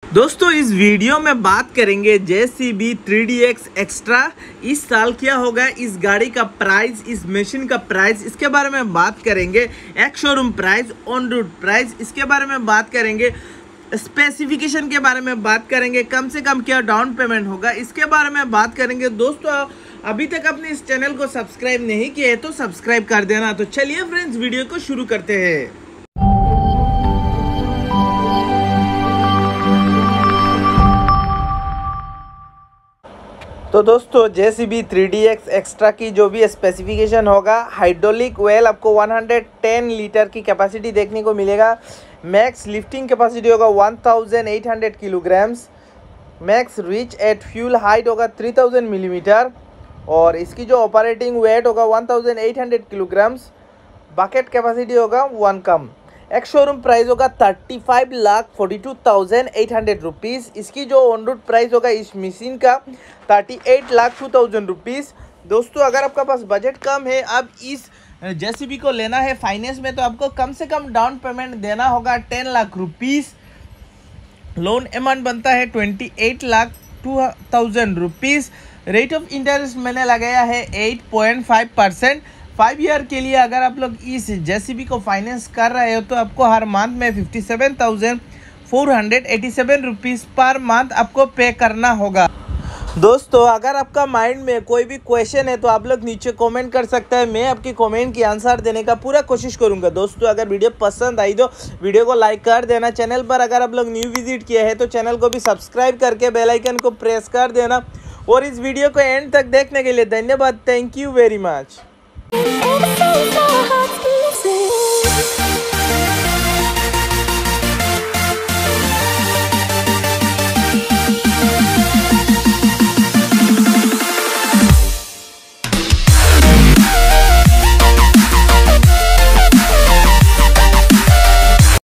दोस्तों इस वीडियो में बात करेंगे JCB 3DX एक्स्ट्रा। इस साल क्या होगा, इस गाड़ी का प्राइस, इस मशीन का प्राइस, इसके बारे में बात करेंगे। एक showroom price, on road price, इसके बारे में बात करेंगे। स्पेसिफिकेशन के बारे में बात करेंगे, कम से कम क्या डाउन पेमेंट होगा, इसके बारे में बात करेंगे। दोस्तों अभी तक अपने इस चैनल को सब्सक्राइब नहीं किया है तो सब्सक्राइब कर देना। तो चलिए फ्रेंड्स वीडियो को शुरू करते हैं। तो दोस्तों JCB 3DX एक्स्ट्रा की जो भी स्पेसिफिकेशन होगा, हाइड्रोलिक वेल आपको 110 लीटर की कैपेसिटी देखने को मिलेगा। मैक्स लिफ्टिंग कैपेसिटी होगा 1800 kilograms. Max reach at full height होगा 3000 मिलीमीटर और इसकी जो ऑपरेटिंग वेट होगा 1800 किलोग्राम्स। बकेट कैपेसिटी होगा 1 कम। एक शोरूम प्राइस होगा 35,42,800 रुपीज़। इसकी जो ऑन रोड प्राइस होगा इस मशीन का 38,02,000 रुपीज़। दोस्तों अगर आपका पास बजट कम है, आप इस JCB को लेना है फाइनेंस में, तो आपको कम से कम डाउन पेमेंट देना होगा 10 लाख रुपीज़। लोन अमाउंट बनता है 28,02,000 रुपीज़। रेट ऑफ इंटरेस्ट मैंने लगाया है 8.5%। 5 ईयर के लिए अगर आप लोग इस JCB को फाइनेंस कर रहे हो तो आपको हर मंथ में 57,487 रुपीज़ पर मंथ आपको पे करना होगा। दोस्तों अगर आपका माइंड में कोई भी क्वेश्चन है तो आप लोग नीचे कमेंट कर सकते हैं। मैं आपकी कमेंट की आंसर देने का पूरा कोशिश करूंगा। दोस्तों अगर वीडियो पसंद आई तो वीडियो को लाइक कर देना। चैनल पर अगर आप लोग न्यू विजिट किए हैं तो चैनल को भी सब्सक्राइब करके बेल आइकन को प्रेस कर देना। और इस वीडियो को एंड तक देखने के लिए धन्यवाद। Thank you very much.